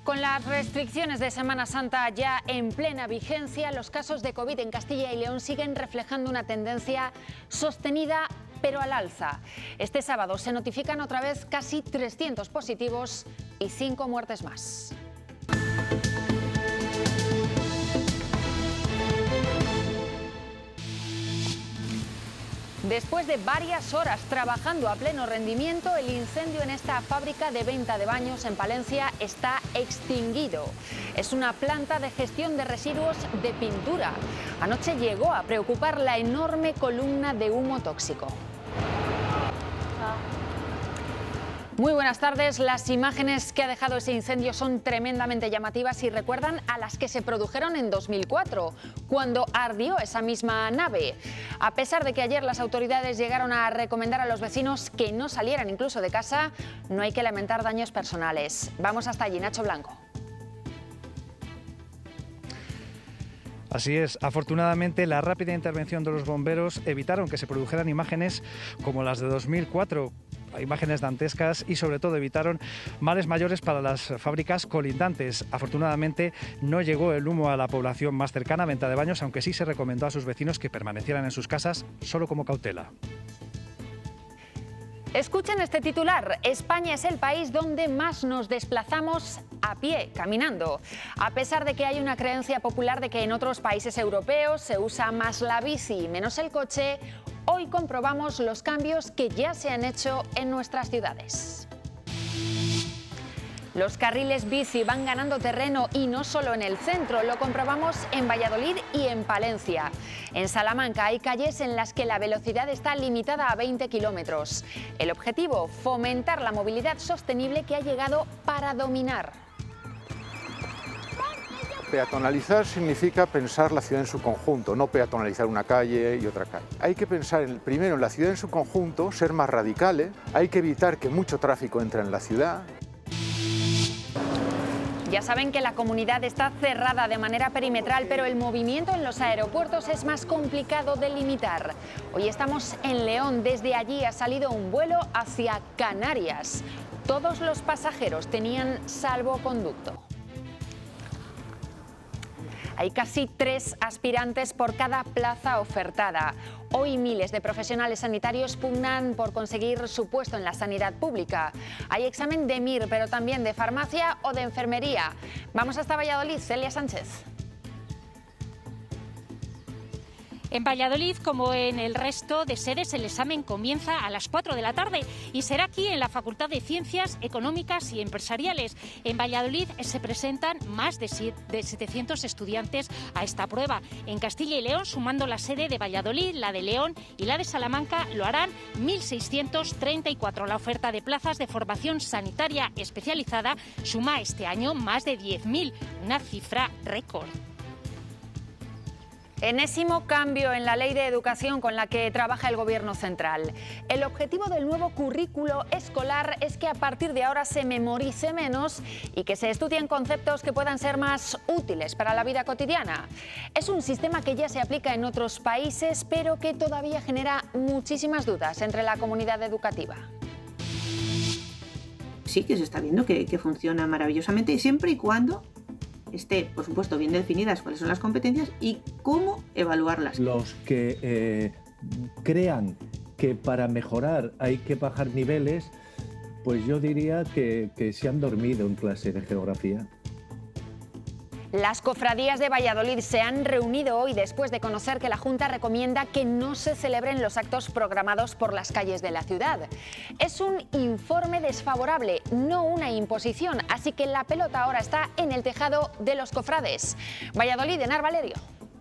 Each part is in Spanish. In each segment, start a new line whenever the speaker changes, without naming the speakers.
Con las restricciones de Semana Santa ya en plena vigencia, los casos de COVID en Castilla y León siguen reflejando una tendencia sostenida pero al alza. Este sábado se notifican otra vez casi 300 positivos y 5 muertes más. Después de varias horas trabajando a pleno rendimiento, el incendio en esta fábrica de venta de baños en Palencia está extinguido. Es una planta de gestión de residuos de pintura. Anoche llegó a preocupar la enorme columna de humo tóxico. Muy buenas tardes. Las imágenes que ha dejado ese incendio son tremendamente llamativas y recuerdan a las que se produjeron en 2004, cuando ardió esa misma nave. A pesar de que ayer las autoridades llegaron a recomendar a los vecinos que no salieran incluso de casa, no hay que lamentar daños personales. Vamos hasta allí, Nacho Blanco.
Así es, afortunadamente la rápida intervención de los bomberos evitaron que se produjeran imágenes como las de 2004, imágenes dantescas, y sobre todo evitaron males mayores para las fábricas colindantes. Afortunadamente no llegó el humo a la población más cercana a venta de baños, aunque sí se recomendó a sus vecinos que permanecieran en sus casas solo como cautela.
Escuchen este titular: España es el país donde más nos desplazamos a pie, caminando. A pesar de que hay una creencia popular de que en otros países europeos se usa más la bici y menos el coche, hoy comprobamos los cambios que ya se han hecho en nuestras ciudades. Los carriles bici van ganando terreno y no solo en el centro, lo comprobamos en Valladolid y en Palencia. En Salamanca hay calles en las que la velocidad está limitada a 20 kilómetros. El objetivo, fomentar la movilidad sostenible que ha llegado para dominar.
Peatonalizar significa pensar la ciudad en su conjunto, no peatonalizar una calle y otra calle. Hay que pensar primero en la ciudad en su conjunto, ser más radicales, hay que evitar que mucho tráfico entre en la ciudad.
Ya saben que la comunidad está cerrada de manera perimetral, pero el movimiento en los aeropuertos es más complicado de limitar. Hoy estamos en León, desde allí ha salido un vuelo hacia Canarias. Todos los pasajeros tenían salvoconducto. Hay casi 3 aspirantes por cada plaza ofertada. Hoy miles de profesionales sanitarios pugnan por conseguir su puesto en la sanidad pública. Hay examen de MIR, pero también de farmacia o de enfermería. Vamos hasta Valladolid, Celia Sánchez.
En Valladolid, como en el resto de sedes, el examen comienza a las 4 de la tarde y será aquí en la Facultad de Ciencias Económicas y Empresariales. En Valladolid se presentan más de 700 estudiantes a esta prueba. En Castilla y León, sumando la sede de Valladolid, la de León y la de Salamanca, lo harán 1.634. La oferta de plazas de formación sanitaria especializada suma este año más de 10.000, una cifra récord.
Enésimo cambio en la ley de educación con la que trabaja el Gobierno central. El objetivo del nuevo currículo escolar es que a partir de ahora se memorice menos y que se estudien conceptos que puedan ser más útiles para la vida cotidiana. Es un sistema que ya se aplica en otros países, pero que todavía genera muchísimas dudas entre la comunidad educativa.
Sí que se está viendo que funciona maravillosamente, siempre y cuando esté, por supuesto, bien definidas cuáles son las competencias y cómo evaluarlas.
Los que crean que para mejorar hay que bajar niveles, pues yo diría que se han dormido en clase de geografía.
Las cofradías de Valladolid se han reunido hoy después de conocer que la Junta recomienda que no se celebren los actos programados por las calles de la ciudad. Es un informe desfavorable, no una imposición, así que la pelota ahora está en el tejado de los cofrades. Valladolid, Enar Valerio.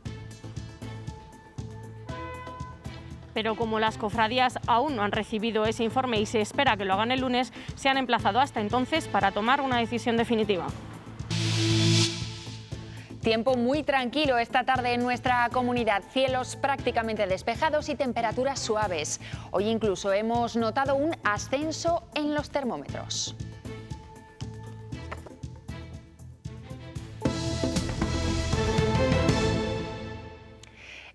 Pero como las cofradías aún no han recibido ese informe y se espera que lo hagan el lunes, se han emplazado hasta entonces para tomar una decisión definitiva.
Tiempo muy tranquilo esta tarde en nuestra comunidad, cielos prácticamente despejados y temperaturas suaves. Hoy incluso hemos notado un ascenso en los termómetros.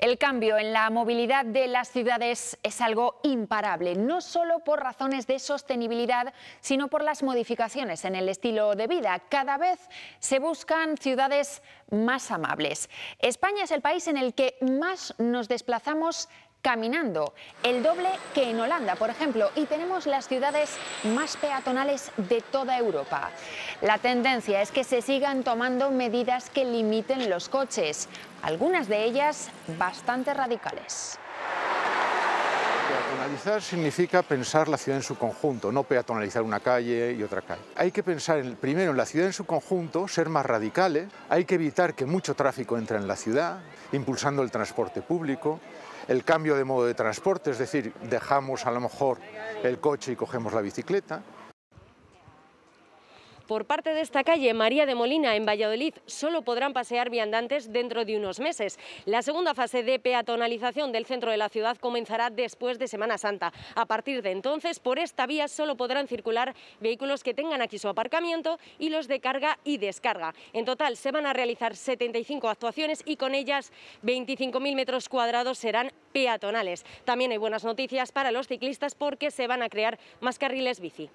El cambio en la movilidad de las ciudades es algo imparable, no solo por razones de sostenibilidad, sino por las modificaciones en el estilo de vida. Cada vez se buscan ciudades más amables. España es el país en el que más nos desplazamos caminando, el doble que en Holanda, por ejemplo, y tenemos las ciudades más peatonales de toda Europa. La tendencia es que se sigan tomando medidas que limiten los coches, algunas de ellas bastante radicales.
Peatonalizar significa pensar la ciudad en su conjunto, no peatonalizar una calle y otra calle. Hay que pensar primero en la ciudad en su conjunto, ser más radicales, hay que evitar que mucho tráfico entre en la ciudad, impulsando el transporte público, el cambio de modo de transporte, es decir, dejamos a lo mejor el coche y cogemos la bicicleta.
Por parte de esta calle, María de Molina, en Valladolid, solo podrán pasear viandantes dentro de unos meses. La segunda fase de peatonalización del centro de la ciudad comenzará después de Semana Santa. A partir de entonces, por esta vía solo podrán circular vehículos que tengan aquí su aparcamiento y los de carga y descarga. En total se van a realizar 75 actuaciones y con ellas 25.000 metros cuadrados serán peatonales. También hay buenas noticias para los ciclistas porque se van a crear más carriles bici.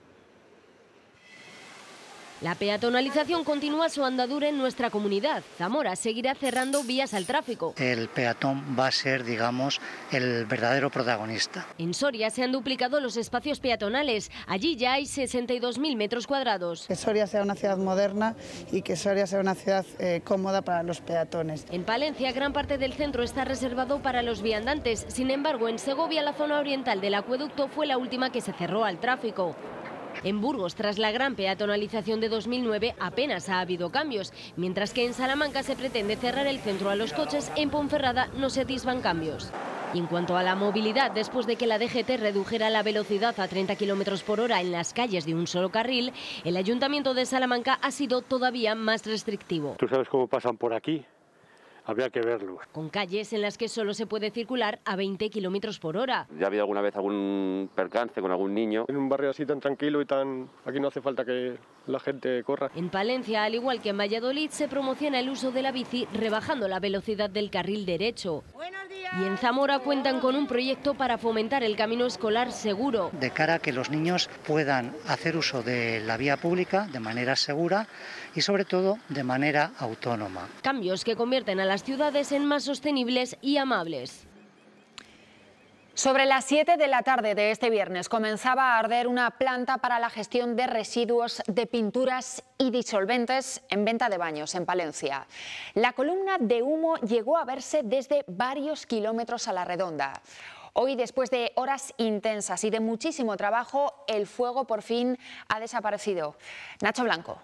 La peatonalización continúa su andadura en nuestra comunidad. Zamora seguirá cerrando vías al tráfico.
El peatón va a ser, digamos, el verdadero protagonista.
En Soria se han duplicado los espacios peatonales. Allí ya hay 62.000 metros cuadrados.
Que Soria sea una ciudad moderna y que Soria sea una ciudad cómoda para los peatones.
En Palencia, gran parte del centro está reservado para los viandantes. Sin embargo, en Segovia, la zona oriental del acueducto fue la última que se cerró al tráfico. En Burgos, tras la gran peatonalización de 2009, apenas ha habido cambios, mientras que en Salamanca se pretende cerrar el centro a los coches, en Ponferrada no se atisban cambios. Y en cuanto a la movilidad, después de que la DGT redujera la velocidad a 30 km por hora en las calles de un solo carril, el Ayuntamiento de Salamanca ha sido todavía más restrictivo.
¿Tú sabes cómo pasan por aquí? Habría que verlo.
Con calles en las que solo se puede circular a 20 km por hora.
¿Ya ha habido alguna vez algún percance con algún niño?
En un barrio así tan tranquilo y tan... Aquí no hace falta que la gente corra.
En Palencia, al igual que en Valladolid, se promociona el uso de la bici rebajando la velocidad del carril derecho. Y en Zamora cuentan con un proyecto para fomentar el camino escolar seguro.
De cara a que los niños puedan hacer uso de la vía pública de manera segura y sobre todo de manera autónoma.
Cambios que convierten a las ciudades en más sostenibles y amables.
Sobre las 7 de la tarde de este viernes comenzaba a arder una planta para la gestión de residuos de pinturas y disolventes en Venta de Baños, en Palencia. La columna de humo llegó a verse desde varios kilómetros a la redonda. Hoy, después de horas intensas y de muchísimo trabajo, el fuego por fin ha desaparecido. Nacho Blanco.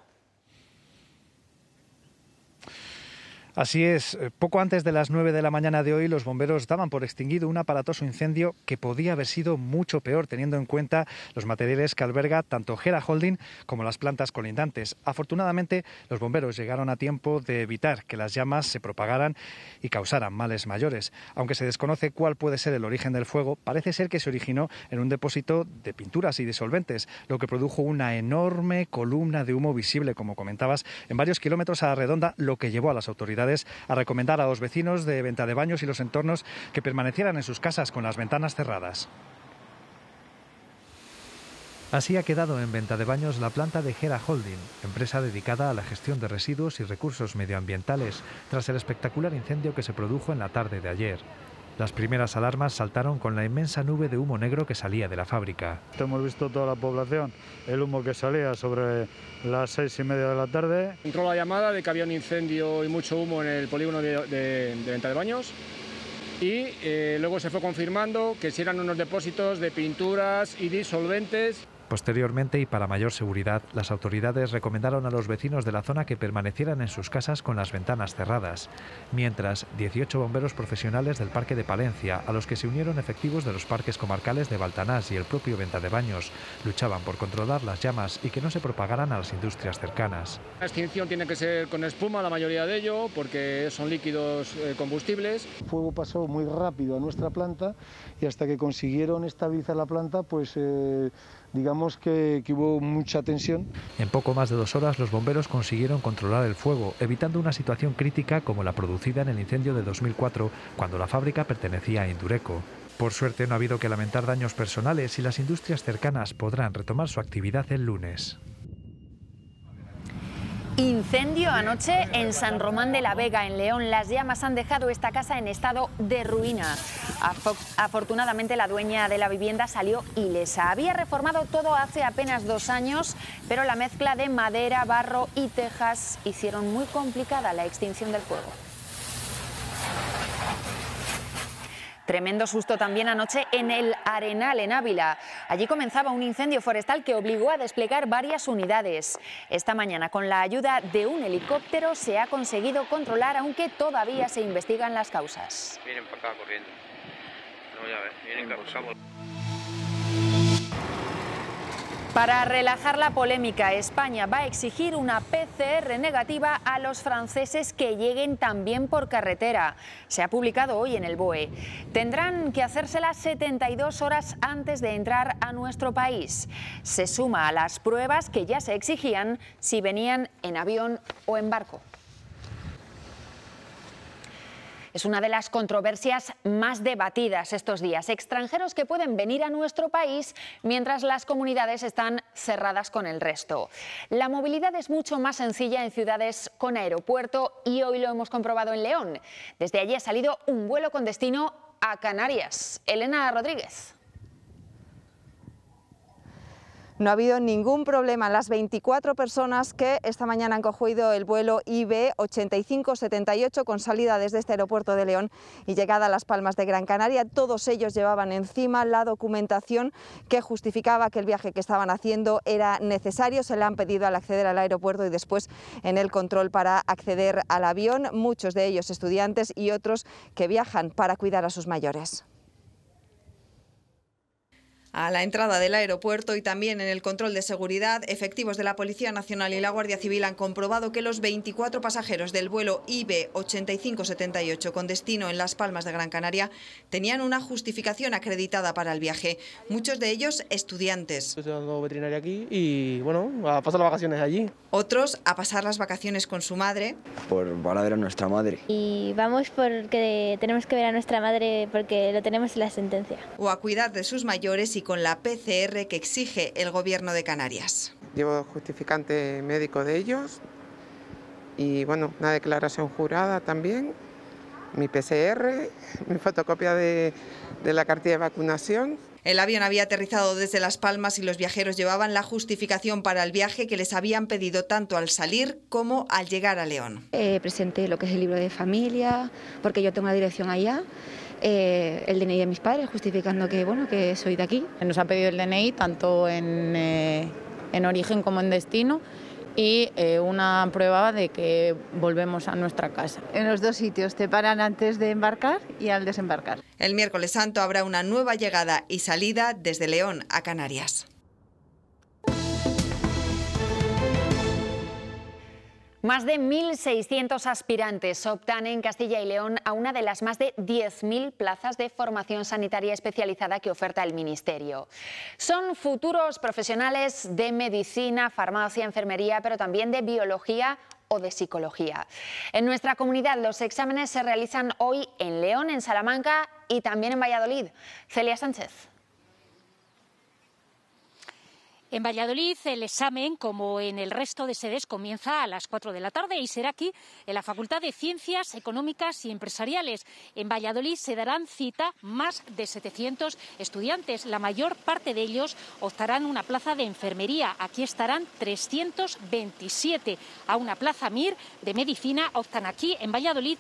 Así es, poco antes de las 9 de la mañana de hoy los bomberos daban por extinguido un aparatoso incendio que podía haber sido mucho peor teniendo en cuenta los materiales que alberga tanto Gera Holding como las plantas colindantes. Afortunadamente los bomberos llegaron a tiempo de evitar que las llamas se propagaran y causaran males mayores. Aunque se desconoce cuál puede ser el origen del fuego, parece ser que se originó en un depósito de pinturas y disolventes, lo que produjo una enorme columna de humo visible, como comentabas, en varios kilómetros a la redonda, lo que llevó a las autoridades a recomendar a los vecinos de Venta de Baños y los entornos que permanecieran en sus casas con las ventanas cerradas. Así ha quedado en Venta de Baños la planta de Gera Holding, empresa dedicada a la gestión de residuos y recursos medioambientales, tras el espectacular incendio que se produjo en la tarde de ayer. Las primeras alarmas saltaron con la inmensa nube de humo negro que salía de la fábrica.
Hemos visto toda la población, el humo que salía sobre las 6:30 de la tarde.
Entró la llamada de que había un incendio y mucho humo en el polígono de Venta de Baños y luego se fue confirmando que si eran unos depósitos de pinturas y disolventes.
Posteriormente, y para mayor seguridad, las autoridades recomendaron a los vecinos de la zona que permanecieran en sus casas con las ventanas cerradas. Mientras, 18 bomberos profesionales del Parque de Palencia, a los que se unieron efectivos de los parques comarcales de Baltanás y el propio Venta de Baños, luchaban por controlar las llamas y que no se propagaran a las industrias cercanas.
La extinción tiene que ser con espuma, la mayoría de ello, porque son líquidos combustibles.
El fuego pasó muy rápido a nuestra planta y hasta que consiguieron estabilizar la planta, pues digamos que hubo mucha tensión.
En poco más de 2 horas los bomberos consiguieron controlar el fuego, evitando una situación crítica como la producida en el incendio de 2004, cuando la fábrica pertenecía a Indureco. Por suerte no ha habido que lamentar daños personales y las industrias cercanas podrán retomar su actividad el lunes.
Incendio anoche en San Román de la Vega, en León. Las llamas han dejado esta casa en estado de ruina. Afortunadamente la dueña de la vivienda salió ilesa. Había reformado todo hace apenas 2 años, pero la mezcla de madera, barro y tejas hicieron muy complicada la extinción del fuego. Tremendo susto también anoche en el Arenal, en Ávila. Allí comenzaba un incendio forestal que obligó a desplegar varias unidades. Esta mañana, con la ayuda de un helicóptero, se ha conseguido controlar, aunque todavía se investigan las causas.
Vienen para acá corriendo. No, ya ves, vienen para acá.
Para relajar la polémica, España va a exigir una PCR negativa a los franceses que lleguen también por carretera. Se ha publicado hoy en el BOE. Tendrán que hacérsela 72 horas antes de entrar a nuestro país. Se suma a las pruebas que ya se exigían si venían en avión o en barco. Es una de las controversias más debatidas estos días. Extranjeros que pueden venir a nuestro país mientras las comunidades están cerradas con el resto. La movilidad es mucho más sencilla en ciudades con aeropuerto y hoy lo hemos comprobado en León. Desde allí ha salido un vuelo con destino a Canarias. Elena Rodríguez.
No ha habido ningún problema. Las 24 personas que esta mañana han cogido el vuelo IB 8578 con salida desde este aeropuerto de León y llegada a Las Palmas de Gran Canaria, todos ellos llevaban encima la documentación que justificaba que el viaje que estaban haciendo era necesario. Se le han pedido al acceder al aeropuerto y después en el control para acceder al avión. Muchos de ellos estudiantes y otros que viajan para cuidar a sus mayores. A la entrada del aeropuerto y también en el control de seguridad, efectivos de la Policía Nacional y la Guardia Civil han comprobado que los 24 pasajeros del vuelo IB 8578 con destino en Las Palmas de Gran Canaria tenían una justificación acreditada para el viaje. Muchos de ellos estudiantes.
Estoy dando veterinaria aquí y bueno, a pasar las vacaciones allí.
Otros a pasar las vacaciones con su madre.
Para ver a nuestra madre.
Y vamos porque tenemos que ver a nuestra madre porque lo tenemos en la sentencia.
O a cuidar de sus mayores y con la PCR que exige el Gobierno de Canarias.
Llevo justificante médico de ellos y bueno, una declaración jurada también, mi PCR, mi fotocopia de la cartilla de vacunación.
El avión había aterrizado desde Las Palmas y los viajeros llevaban la justificación para el viaje que les habían pedido tanto al salir como al llegar a León.
Presenté lo que es el libro de familia, porque yo tengo la dirección allá. El DNI de mis padres, justificando que, bueno, que soy de aquí.
Nos han pedido el DNI tanto en origen como en destino y una prueba de que volvemos a nuestra casa.
En los dos sitios, te paran antes de embarcar y al desembarcar.
El miércoles santo habrá una nueva llegada y salida desde León a Canarias.
Más de 1.600 aspirantes optan en Castilla y León a una de las más de 10.000 plazas de formación sanitaria especializada que oferta el Ministerio. Son futuros profesionales de medicina, farmacia, enfermería, pero también de biología o de psicología. En nuestra comunidad los exámenes se realizan hoy en León, en Salamanca y también en Valladolid. Celia Sánchez.
En Valladolid el examen, como en el resto de sedes, comienza a las 4 de la tarde y será aquí, en la Facultad de Ciencias Económicas y Empresariales. En Valladolid se darán cita más de 700 estudiantes. La mayor parte de ellos optarán una plaza de enfermería. Aquí estarán 327. A una plaza MIR de medicina optan aquí, en Valladolid,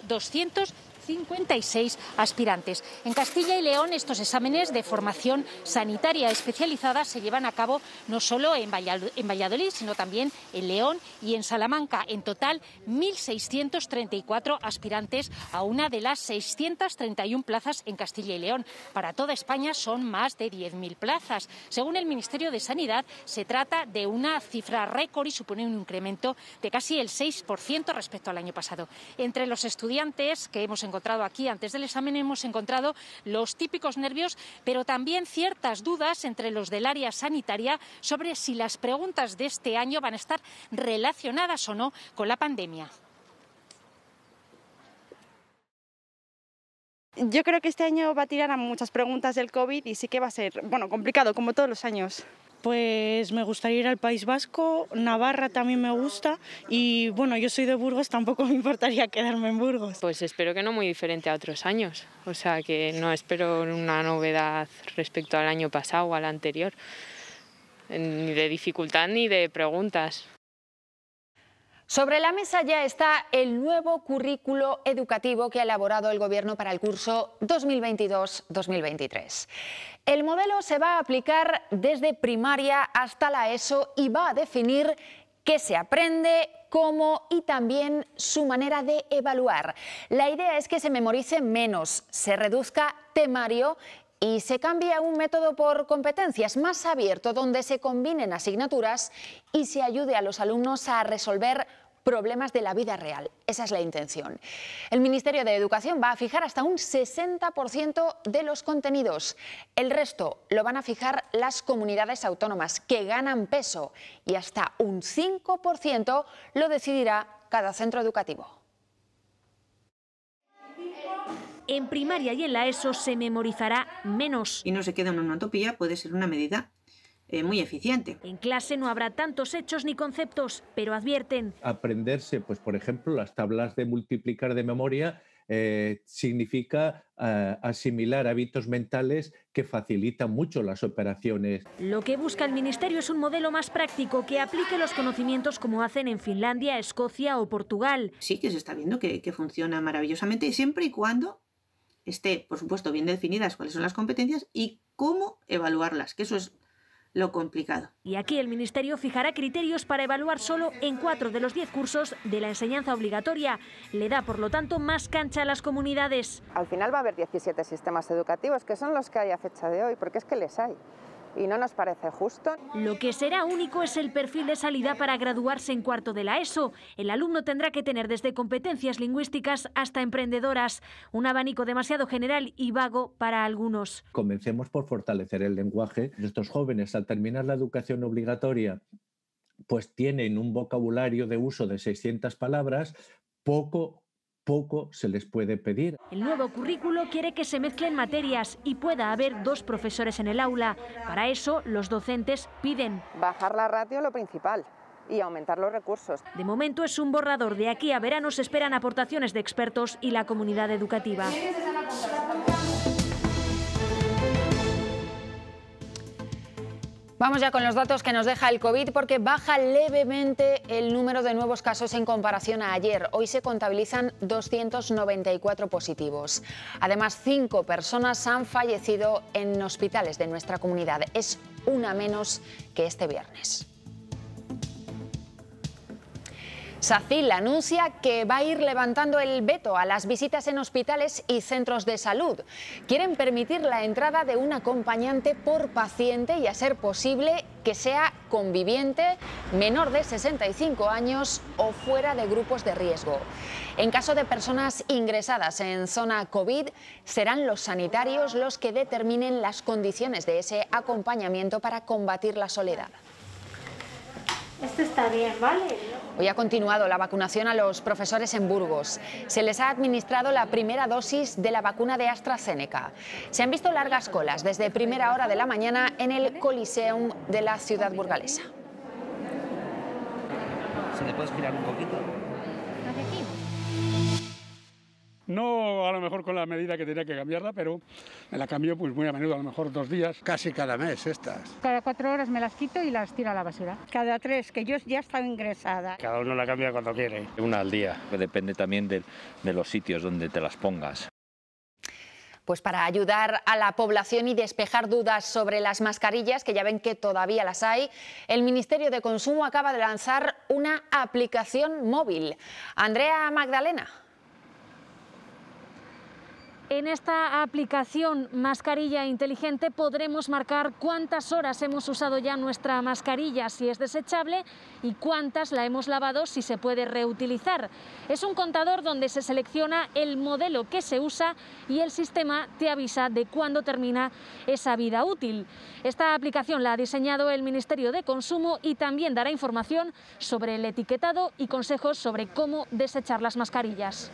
256 aspirantes. En Castilla y León estos exámenes de formación sanitaria especializada se llevan a cabo no solo en Valladolid, sino también en León y en Salamanca. En total, 1.634 aspirantes a una de las 631 plazas en Castilla y León. Para toda España son más de 10.000 plazas. Según el Ministerio de Sanidad, se trata de una cifra récord y supone un incremento de casi el 6% respecto al año pasado. Entre los estudiantes que hemos encontrado encontrado aquí. Antes del examen hemos encontrado los típicos nervios, pero también ciertas dudas entre los del área sanitaria sobre si las preguntas de este año van a estar relacionadas o no con la pandemia.
Yo creo que este año va a tirar a muchas preguntas del COVID y sí que va a ser, bueno, complicado, como todos los años.
Pues me gustaría ir al País Vasco, Navarra también me gusta y bueno, yo soy de Burgos, tampoco me importaría quedarme en Burgos.
Pues espero que no muy diferente a otros años, o sea que no espero una novedad respecto al año pasado o al anterior, ni de dificultad ni de preguntas.
Sobre la mesa ya está el nuevo currículo educativo que ha elaborado el Gobierno para el curso 2022-2023. El modelo se va a aplicar desde primaria hasta la ESO y va a definir qué se aprende, cómo y también su manera de evaluar. La idea es que se memorice menos, se reduzca temario y se cambie a un método por competencias más abierto donde se combinen asignaturas y se ayude a los alumnos a resolver problemas de la vida real. Esa es la intención. El Ministerio de Educación va a fijar hasta un 60% de los contenidos. El resto lo van a fijar las comunidades autónomas, que ganan peso, y hasta un 5% lo decidirá cada centro educativo.
En primaria y en la ESO se memorizará menos.
Y no se queda en una utopía, puede ser una medida muy eficiente.
En clase no habrá tantos hechos ni conceptos, pero advierten.
Aprenderse, pues por ejemplo, las tablas de multiplicar de memoria significa asimilar hábitos mentales que facilitan mucho las operaciones.
Lo que busca el Ministerio es un modelo más práctico que aplique los conocimientos como hacen en Finlandia, Escocia o Portugal.
Sí que se está viendo que funciona maravillosamente, siempre y cuando esté, por supuesto, bien definidas cuáles son las competencias y cómo evaluarlas, que eso es lo complicado.
Y aquí el Ministerio fijará criterios para evaluar solo en 4 de los 10 cursos de la enseñanza obligatoria. Le da, por lo tanto, más cancha a las comunidades.
Al final va a haber 17 sistemas educativos, que son los que hay a fecha de hoy, porque es que les hay. Y no nos parece justo.
Lo que será único es el perfil de salida para graduarse en cuarto de la ESO. El alumno tendrá que tener desde competencias lingüísticas hasta emprendedoras. Un abanico demasiado general y vago para algunos.
Comencemos por fortalecer el lenguaje. Estos jóvenes, al terminar la educación obligatoria, pues tienen un vocabulario de uso de 600 palabras, poco se les puede pedir.
El nuevo currículo quiere que se mezclen materias y pueda haber 2 profesores en el aula. Para eso, los docentes piden
bajar la ratio, lo principal, y aumentar los recursos.
De momento es un borrador. De aquí a verano se esperan aportaciones de expertos y la comunidad educativa.
Vamos ya con los datos que nos deja el COVID, porque baja levemente el número de nuevos casos en comparación a ayer. Hoy se contabilizan 294 positivos. Además, 5 personas han fallecido en hospitales de nuestra comunidad. Es una menos que este viernes. SACIL anuncia que va a ir levantando el veto a las visitas en hospitales y centros de salud. Quieren permitir la entrada de un acompañante por paciente y, a ser posible, que sea conviviente, menor de 65 años o fuera de grupos de riesgo. En caso de personas ingresadas en zona COVID, serán los sanitarios los que determinen las condiciones de ese acompañamiento para combatir la soledad.
Esto está bien, ¿vale?
Hoy ha continuado la vacunación a los profesores en Burgos. Se les ha administrado la primera dosis de la vacuna de AstraZeneca. Se han visto largas colas desde primera hora de la mañana en el Coliseum de la ciudad burgalesa.
¿Se le puede girar un poquito?
No a lo mejor con la medida que tenía que cambiarla, pero me la cambio pues muy a menudo, a lo mejor 2 días.
Casi cada mes estas.
Cada 4 horas me las quito y las tiro a la basura. Cada 3, que yo ya estaba ingresada.
Cada uno la cambia cuando quiere.
Una al día, que depende también de los sitios donde te las pongas.
Pues para ayudar a la población y despejar dudas sobre las mascarillas, que ya ven que todavía las hay, el Ministerio de Consumo acaba de lanzar una aplicación móvil. Andrea Magdalena.
En esta aplicación Mascarilla Inteligente podremos marcar cuántas horas hemos usado ya nuestra mascarilla si es desechable y cuántas la hemos lavado si se puede reutilizar. Es un contador donde se selecciona el modelo que se usa y el sistema te avisa de cuándo termina esa vida útil. Esta aplicación la ha diseñado el Ministerio de Consumo y también dará información sobre el etiquetado y consejos sobre cómo desechar las mascarillas.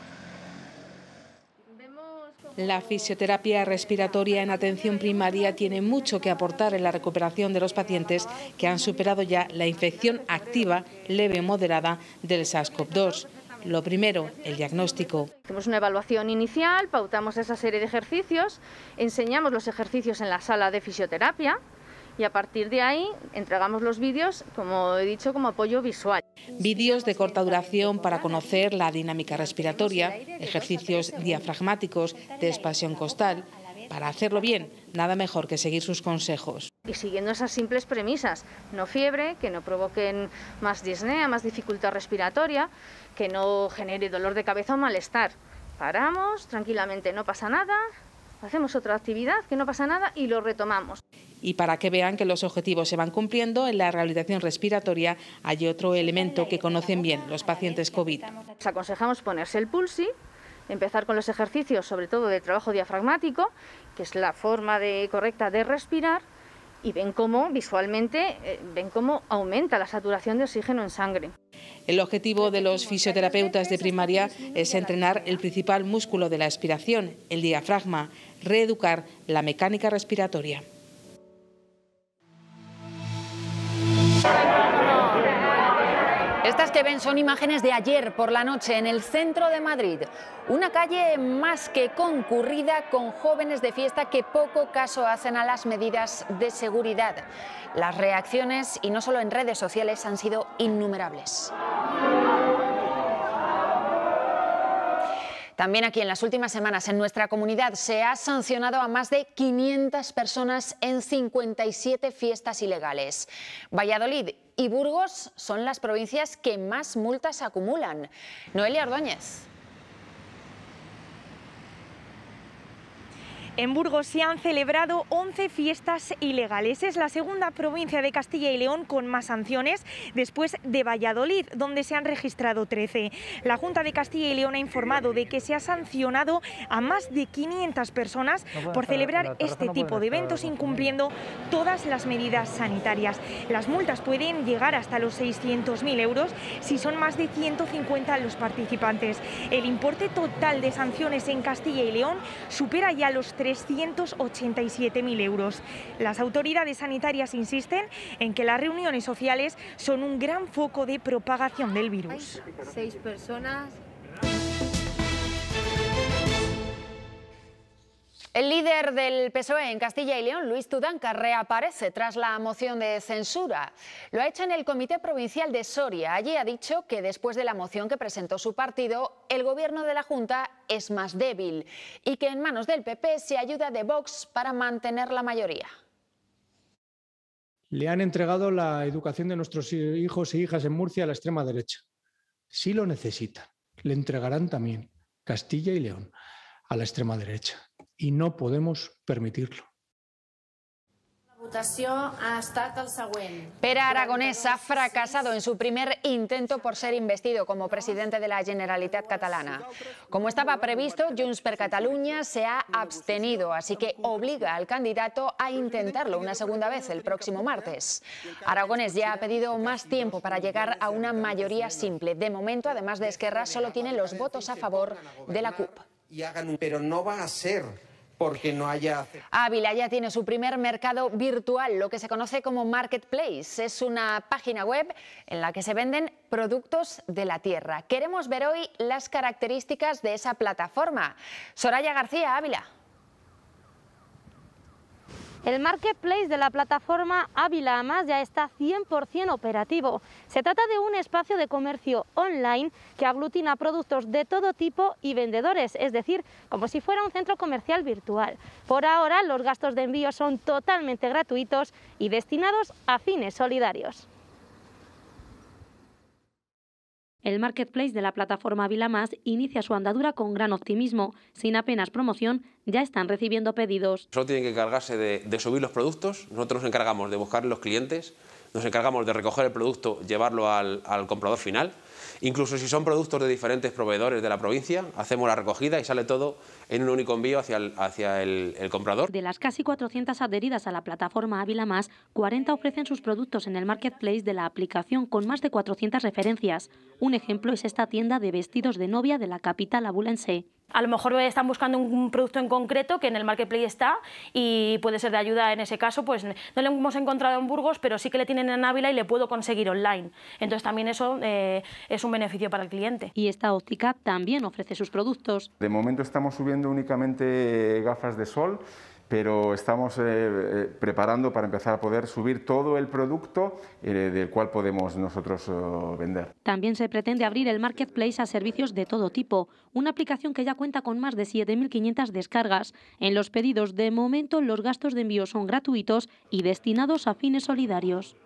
La fisioterapia respiratoria en atención primaria tiene mucho que aportar en la recuperación de los pacientes que han superado ya la infección activa, leve o moderada del SARS-CoV-2. Lo primero, el diagnóstico.
Hacemos una evaluación inicial, pautamos esa serie de ejercicios, enseñamos los ejercicios en la sala de fisioterapia y a partir de ahí entregamos los vídeos, como he dicho, como apoyo visual.
Vídeos de corta duración para conocer la dinámica respiratoria, ejercicios diafragmáticos de expansión costal. Para hacerlo bien, nada mejor que seguir sus consejos.
Y siguiendo esas simples premisas, no fiebre, que no provoquen más disnea, más dificultad respiratoria, que no genere dolor de cabeza o malestar. Paramos, tranquilamente, no pasa nada, hacemos otra actividad, que no pasa nada y lo retomamos.
Y para que vean que los objetivos se van cumpliendo, en la rehabilitación respiratoria hay otro elemento que conocen bien los pacientes COVID.
Les aconsejamos ponerse el pulsi, empezar con los ejercicios, sobre todo de trabajo diafragmático, que es la forma correcta de respirar, y ven cómo visualmente aumenta la saturación de oxígeno en sangre.
El objetivo de los fisioterapeutas de primaria es entrenar el principal músculo de la expiración, el diafragma, reeducar la mecánica respiratoria.
Estas que ven son imágenes de ayer por la noche en el centro de Madrid. Una calle más que concurrida con jóvenes de fiesta que poco caso hacen a las medidas de seguridad. Las reacciones, y no solo en redes sociales, han sido innumerables. También aquí en las últimas semanas en nuestra comunidad se ha sancionado a más de 500 personas en 57 fiestas ilegales. Valladolid y Burgos son las provincias que más multas acumulan. Noelia Ordóñez.
En Burgos se han celebrado 11 fiestas ilegales. Es la segunda provincia de Castilla y León con más sanciones, después de Valladolid, donde se han registrado 13. La Junta de Castilla y León ha informado de que se ha sancionado a más de 500 personas por celebrar este tipo de eventos incumpliendo todas las medidas sanitarias. Las multas pueden llegar hasta los 600.000 euros si son más de 150 los participantes. El importe total de sanciones en Castilla y León supera ya los 387.000 euros. Las autoridades sanitarias insisten en que las reuniones sociales son un gran foco de propagación del virus.
6 personas.
El líder del PSOE en Castilla y León, Luis Tudanca, reaparece tras la moción de censura. Lo ha hecho en el Comité Provincial de Soria. Allí ha dicho que después de la moción que presentó su partido, el gobierno de la Junta es más débil y que en manos del PP se ayuda de Vox para mantener la mayoría.
Le han entregado la educación de nuestros hijos e hijas en Murcia a la extrema derecha. Si lo necesitan, le entregarán también Castilla y León a la extrema derecha. Y no podemos permitirlo.
Pere Aragonès ha fracasado en su primer intento por ser investido como presidente de la Generalitat catalana. Como estaba previsto, Junts per Catalunya se ha abstenido, así que obliga al candidato a intentarlo una segunda vez el próximo martes. Aragonès ya ha pedido más tiempo para llegar a una mayoría simple. De momento, además de Esquerra, solo tiene los votos a favor de la CUP.
Pero no va a ser porque no haya...
Ávila ya tiene su primer mercado virtual, lo que se conoce como Marketplace. Es una página web en la que se venden productos de la tierra. Queremos ver hoy las características de esa plataforma. Soraya García, Ávila.
El marketplace de la plataforma Ávila Más ya está 100% operativo. Se trata de un espacio de comercio online que aglutina productos de todo tipo y vendedores, es decir, como si fuera un centro comercial virtual. Por ahora, los gastos de envío son totalmente gratuitos y destinados a fines solidarios. El marketplace de la plataforma Ávila Más inicia su andadura con gran optimismo. Sin apenas promoción, ya están recibiendo pedidos.
Solo tienen que encargarse de subir los productos, nosotros nos encargamos de buscar los clientes, nos encargamos de recoger el producto, llevarlo al comprador final. Incluso si son productos de diferentes proveedores de la provincia, hacemos la recogida y sale todo en un único envío hacia el comprador.
De las casi 400 adheridas a la plataforma Ávila Más, 40 ofrecen sus productos en el marketplace de la aplicación con más de 400 referencias. Un ejemplo es esta tienda de vestidos de novia de la capital abulense.
A lo mejor están buscando un producto en concreto que en el marketplace está y puede ser de ayuda en ese caso, pues no lo hemos encontrado en Burgos, pero sí que le tienen en Ávila y le puedo conseguir online. Entonces también eso es un beneficio para el cliente.
Y esta óptica también ofrece sus productos.
De momento estamos subiendo únicamente gafas de sol, pero estamos preparando para empezar a poder subir todo el producto del cual podemos nosotros vender.
También se pretende abrir el marketplace a servicios de todo tipo, una aplicación que ya cuenta con más de 7.500 descargas. En los pedidos, de momento, los gastos de envío son gratuitos y destinados a fines solidarios.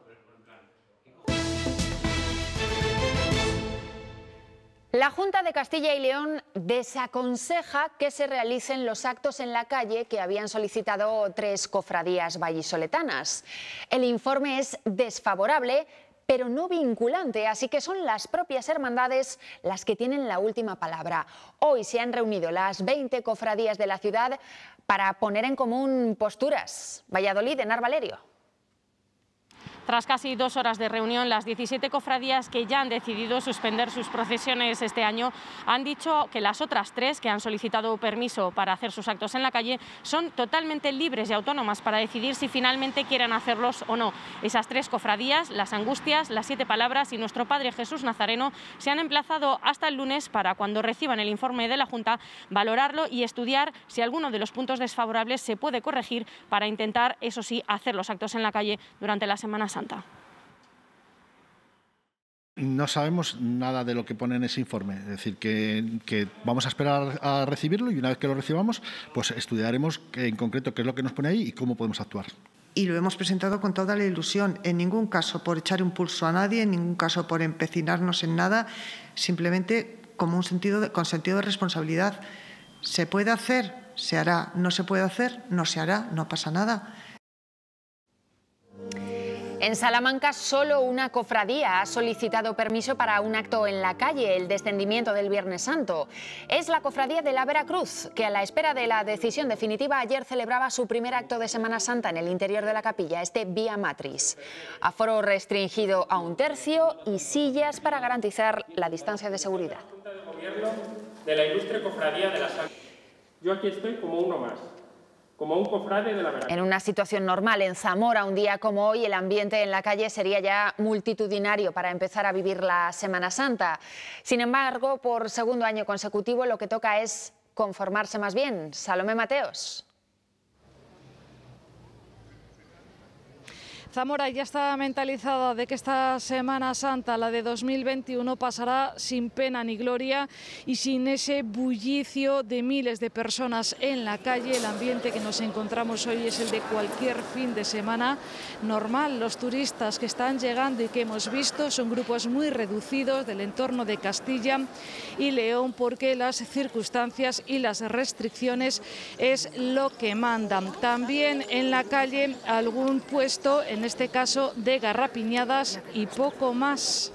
La Junta de Castilla y León desaconseja que se realicen los actos en la calle que habían solicitado 3 cofradías vallisoletanas. El informe es desfavorable, pero no vinculante, así que son las propias hermandades las que tienen la última palabra. Hoy se han reunido las 20 cofradías de la ciudad para poner en común posturas. Valladolid, Enar Valerio.
Tras casi 2 horas de reunión, las 17 cofradías que ya han decidido suspender sus procesiones este año han dicho que las otras 3 que han solicitado permiso para hacer sus actos en la calle son totalmente libres y autónomas para decidir si finalmente quieren hacerlos o no. Esas 3 cofradías, las Angustias, las 7 Palabras y nuestro Padre Jesús Nazareno, se han emplazado hasta el lunes para, cuando reciban el informe de la Junta, valorarlo y estudiar si alguno de los puntos desfavorables se puede corregir para intentar, eso sí, hacer los actos en la calle durante la Semana Santa.
No sabemos nada de lo que pone en ese informe, es decir, que vamos a esperar a recibirlo y una vez que lo recibamos, pues estudiaremos en concreto qué es lo que nos pone ahí y cómo podemos actuar.
Y lo hemos presentado con toda la ilusión, en ningún caso por echar un pulso a nadie, en ningún caso por empecinarnos en nada, simplemente como con sentido de responsabilidad. ¿Se puede hacer? Se hará. ¿No se puede hacer? No se hará, no pasa nada.
En Salamanca, solo una cofradía ha solicitado permiso para un acto en la calle, el descendimiento del Viernes Santo. Es la cofradía de la Veracruz, que a la espera de la decisión definitiva ayer celebraba su primer acto de Semana Santa en el interior de la capilla, este Vía Matris. Aforo restringido a 1/3 y sillas para garantizar la distancia de seguridad.
Junta de Gobierno de la ilustre cofradía de la Santa. Yo aquí estoy como uno más, como un cofrade de la Veracruz.
En una situación normal, en Zamora, un día como hoy, el ambiente en la calle sería ya multitudinario para empezar a vivir la Semana Santa. Sin embargo, por segundo año consecutivo, lo que toca es conformarse más bien. Salomé Mateos.
Zamora ya está mentalizada de que esta Semana Santa, la de 2021, pasará sin pena ni gloria y sin ese bullicio de miles de personas en la calle. El ambiente que nos encontramos hoy es el de cualquier fin de semana normal. Los turistas que están llegando y que hemos visto son grupos muy reducidos del entorno de Castilla y León, porque las circunstancias y las restricciones es lo que mandan. También en la calle algún puesto, en este caso de garrapiñadas y poco más.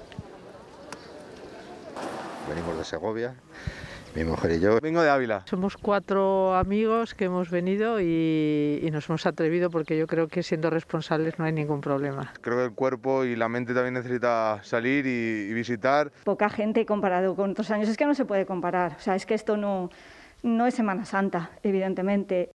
Venimos de Segovia, mi mujer y yo.
Vengo de Ávila. Somos 4 amigos que hemos venido y nos hemos atrevido porque yo creo que siendo responsables no hay ningún problema.
Creo que el cuerpo y la mente también necesita salir y visitar.
Poca gente comparado con otros años, es que no se puede comparar. O sea, es que esto no es Semana Santa, evidentemente.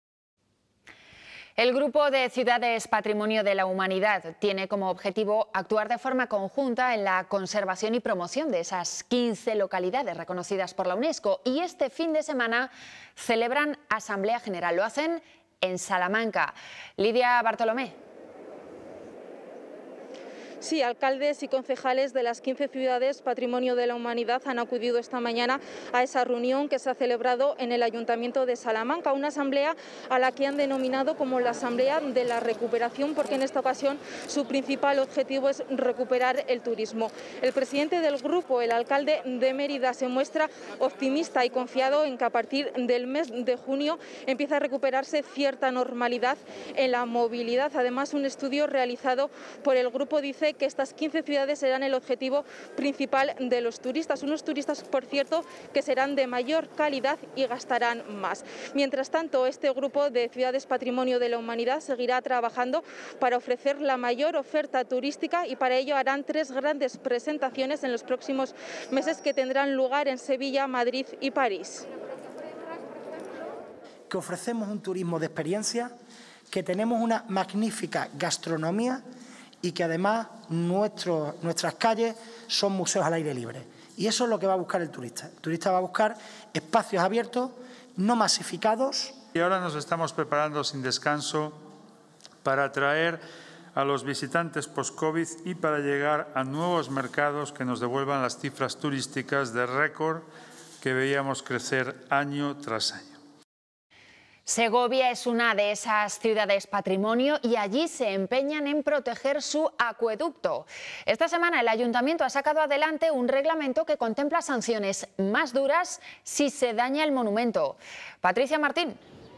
El Grupo de Ciudades Patrimonio de la Humanidad tiene como objetivo actuar de forma conjunta en la conservación y promoción de esas 15 localidades reconocidas por la UNESCO, y este fin de semana celebran Asamblea General. Lo hacen en Salamanca. Lidia Bartolomé.
Sí, alcaldes y concejales de las 15 ciudades Patrimonio de la Humanidad han acudido esta mañana a esa reunión que se ha celebrado en el Ayuntamiento de Salamanca, una asamblea a la que han denominado como la Asamblea de la Recuperación, porque en esta ocasión su principal objetivo es recuperar el turismo. El presidente del grupo, el alcalde de Mérida, se muestra optimista y confiado en que a partir del mes de junio empieza a recuperarse cierta normalidad en la movilidad. Además, un estudio realizado por el grupo dice que estas 15 ciudades serán el objetivo principal de los turistas, unos turistas, por cierto, que serán de mayor calidad y gastarán más. Mientras tanto, este grupo de ciudades Patrimonio de la Humanidad seguirá trabajando para ofrecer la mayor oferta turística y para ello harán 3 grandes presentaciones en los próximos meses que tendrán lugar en Sevilla, Madrid y París.
Que ofrecemos un turismo de experiencia, que tenemos una magnífica gastronomía y que además nuestras calles son museos al aire libre. Y eso es lo que va a buscar el turista. El turista va a buscar espacios abiertos, no masificados.
Y ahora nos estamos preparando sin descanso para atraer a los visitantes post-COVID y para llegar a nuevos mercados que nos devuelvan las cifras turísticas de récord que veíamos crecer año tras año.
Segovia es una de esas ciudades patrimonio y allí se empeñan en proteger su acueducto. Esta semana el Ayuntamiento ha sacado adelante un reglamento que contempla sanciones más duras si se daña el monumento. Patricia Martín.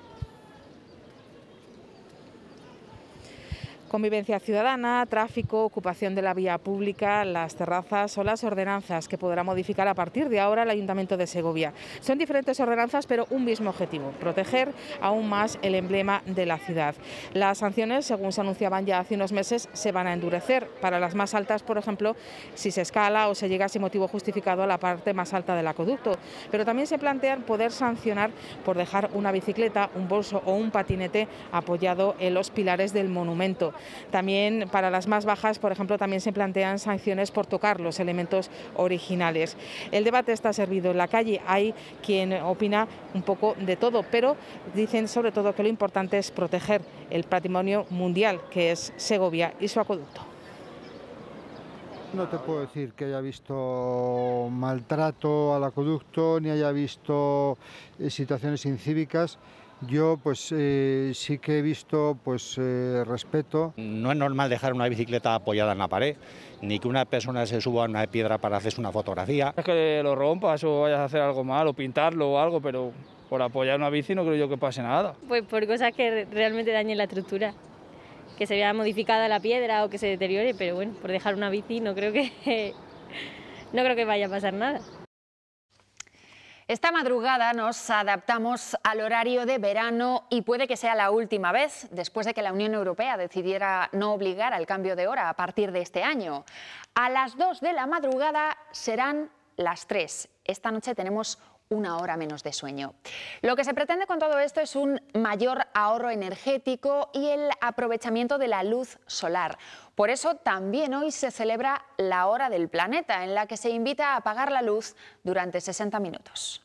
Convivencia ciudadana, tráfico, ocupación de la vía pública, las terrazas o las ordenanzas que podrá modificar a partir de ahora el Ayuntamiento de Segovia. Son diferentes ordenanzas, pero un mismo objetivo: proteger aún más el emblema de la ciudad. Las sanciones, según se anunciaban ya hace unos meses, se van a endurecer. Para las más altas, por ejemplo, si se escala o se llega sin motivo justificado a la parte más alta del acueducto. Pero también se plantean poder sancionar por dejar una bicicleta, un bolso o un patinete apoyado en los pilares del monumento. También para las más bajas, por ejemplo, también se plantean sanciones por tocar los elementos originales. El debate está servido. En la calle hay quien opina un poco de todo, pero dicen sobre todo que lo importante es proteger el patrimonio mundial que es Segovia y su acueducto.
No te puedo decir que haya visto maltrato al acueducto ni haya visto situaciones incívicas. Yo pues sí que he visto respeto.
No es normal dejar una bicicleta apoyada en la pared, ni que una persona se suba a una piedra para hacerse una fotografía.
Es que lo rompas o vayas a hacer algo mal o pintarlo o algo, pero por apoyar una bici no creo yo que pase nada.
Pues por cosas que realmente dañen la estructura, que se vea modificada la piedra o que se deteriore, pero bueno, por dejar una bici no creo que vaya a pasar nada.
Esta madrugada nos adaptamos al horario de verano y puede que sea la última vez después de que la Unión Europea decidiera no obligar al cambio de hora a partir de este año. A las 2 de la madrugada serán las 3. Esta noche tenemos una hora menos de sueño. Lo que se pretende con todo esto es un mayor ahorro energético y el aprovechamiento de la luz solar. Por eso también hoy se celebra la Hora del Planeta, en la que se invita a apagar la luz durante 60 minutos.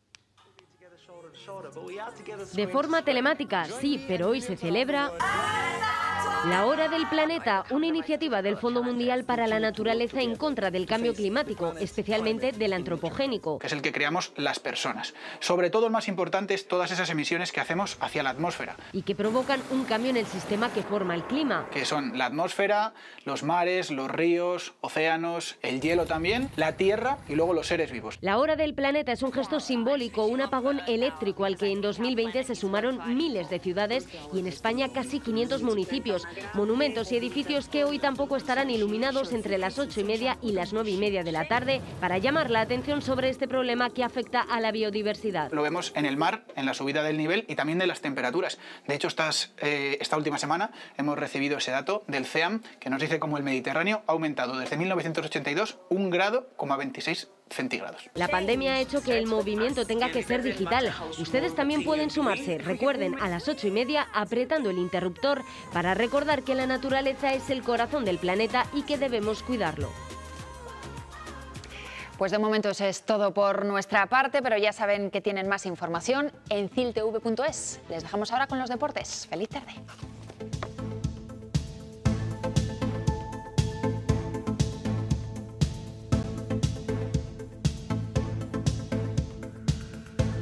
De forma telemática, sí, pero hoy se celebra la Hora del Planeta, una iniciativa del Fondo Mundial para la Naturaleza en contra del cambio climático, especialmente del antropogénico.
Que es el que creamos las personas. Sobre todo, el más importante es todas esas emisiones que hacemos hacia la atmósfera.
Y que provocan un cambio en el sistema que forma el clima.
Que son la atmósfera, los mares, los ríos, océanos, el hielo también, la tierra y luego los seres vivos.
La Hora del Planeta es un gesto simbólico, un apagón eléctrico al que en 2020 se sumaron miles de ciudades y en España casi 500 municipios. Monumentos y edificios que hoy tampoco estarán iluminados entre las 8:30 y las 9:30 de la tarde para llamar la atención sobre este problema que afecta a la biodiversidad.
Lo vemos en el mar, en la subida del nivel y también de las temperaturas. De hecho, esta última semana hemos recibido ese dato del CEAM que nos dice cómo el Mediterráneo ha aumentado desde 1982 1,26 grados centígrados.
La pandemia ha hecho que el movimiento tenga que ser digital. Ustedes también pueden sumarse. Recuerden, a las 8:30 apretando el interruptor para recordar que la naturaleza es el corazón del planeta y que debemos cuidarlo.
Pues de momento eso es todo por nuestra parte, pero ya saben que tienen más información en ciltv.es. Les dejamos ahora con los deportes. ¡Feliz tarde!